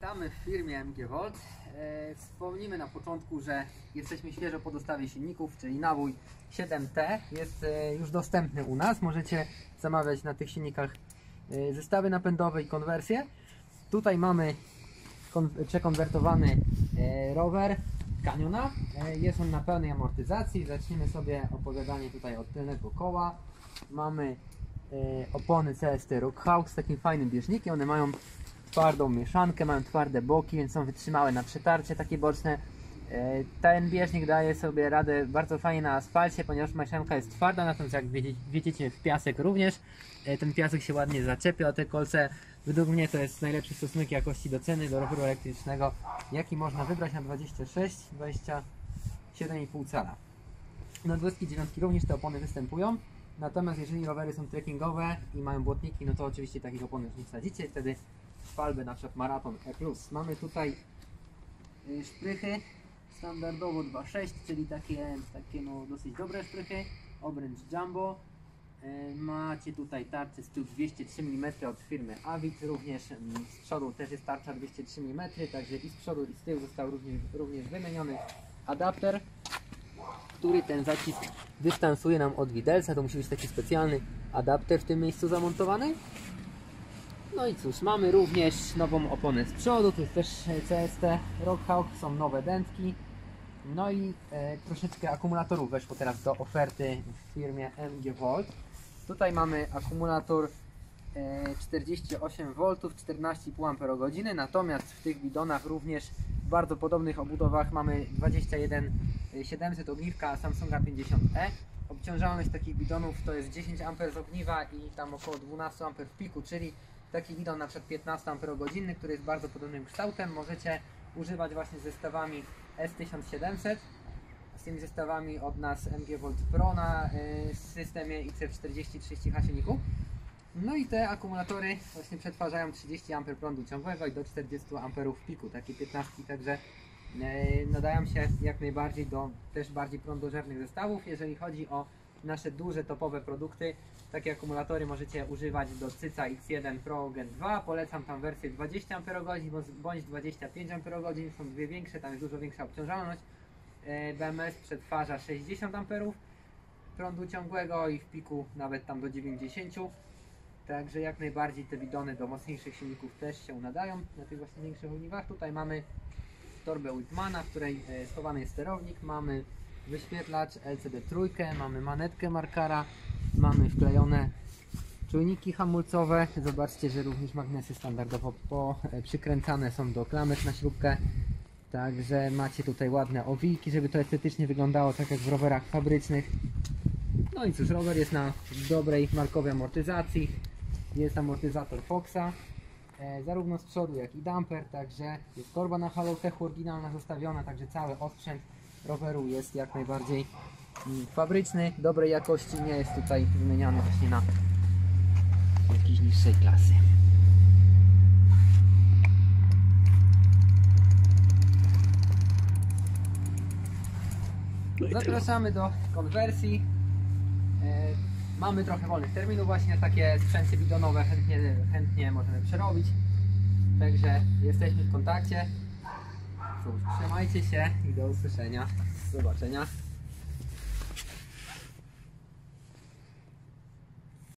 Witamy w firmie MG Volt. Wspomnimy na początku, że jesteśmy świeżo po dostawie silników, czyli nabój 7T jest już dostępny u nas. Możecie zamawiać na tych silnikach zestawy napędowe i konwersje. Tutaj mamy przekonwertowany rower Caniona. Jest on na pełnej amortyzacji. Zaczniemy sobie opowiadanie tutaj od tylnego koła. Mamy opony CST Rockhawk z takim fajnym bieżnikiem. One mają twardą mieszankę, mają twarde boki, więc są wytrzymałe na przetarcie takie boczne. Ten bieżnik daje sobie radę bardzo fajnie na asfalcie, ponieważ mieszanka jest twarda, natomiast jak wiedziecie w piasek również, ten piasek się ładnie zaczepia o te kolce. Według mnie to jest najlepszy stosunek jakości do ceny do roweru elektrycznego, jaki można wybrać na 27,5 cala. Na 29 również te opony występują, natomiast jeżeli rowery są trekkingowe i mają błotniki, no to oczywiście takich opon już nie wsadzicie, wtedy szpalby, na przykład Marathon E+. Mamy tutaj szprychy standardowo 2.6, czyli takie no dosyć dobre szprychy, obręcz Jumbo. Macie tutaj tarczę z tyłu 203 mm od firmy Avid, również z przodu też jest tarcza 203 mm, także i z przodu i z tyłu został również wymieniony adapter, który ten zacisk dystansuje nam od widelca. To musi być taki specjalny adapter w tym miejscu zamontowany. No i cóż, mamy również nową oponę z przodu, tu jest też CST Rockhawk, są nowe dętki. No i troszeczkę akumulatorów weszło teraz do oferty w firmie MG Volt. Tutaj mamy akumulator 48 V, 14,5 Ah, natomiast w tych bidonach również w bardzo podobnych obudowach mamy 21700 ogniwka Samsunga 50e. Obciążalność takich bidonów to jest 10 A z ogniwa i tam około 12 A w piku, czyli taki bidon na przykład 15 Ah, który jest bardzo podobnym kształtem, możecie używać właśnie zestawami S1700, z tymi zestawami od nas MG Volt Pro na systemie XF40-30H silniku. No i te akumulatory właśnie przetwarzają 30 A prądu ciągłego i do 40 A w piku, takie 15, także nadają się jak najbardziej do też bardziej prądożernych zestawów. Jeżeli chodzi o nasze duże topowe produkty, takie akumulatory możecie używać do Cyca X1 Pro Gen 2, polecam tam wersję 20 Ah bądź 25 Ah, są dwie większe, tam jest dużo większa obciążalność. BMS przetwarza 60 A prądu ciągłego i w piku nawet tam do 90, także jak najbardziej te bidony do mocniejszych silników też się nadają na tych właśnie większych ogniwach. Tutaj mamy torbę Whitmana, w której schowany jest sterownik, mamy wyświetlacz LCD trójkę, mamy manetkę Markara, mamy wklejone czujniki hamulcowe. Zobaczcie, że również magnesy standardowo przykręcane są do klamek na śrubkę. Także macie tutaj ładne owijki, żeby to estetycznie wyglądało tak jak w rowerach fabrycznych. No i cóż, rower jest na dobrej markowej amortyzacji. Jest amortyzator Foxa, zarówno z przodu jak i damper, także jest torba na Halotechu oryginalna zostawiona, także cały osprzęt roweru jest jak najbardziej fabryczny, dobrej jakości, nie jest tutaj wymieniany właśnie na jakiejś niższej klasy. Zapraszamy do konwersji. Mamy trochę wolnych terminów właśnie na takie sprzęty bidonowe, chętnie możemy przerobić. Także jesteśmy w kontakcie. Cóż, trzymajcie się i do usłyszenia. Do zobaczenia.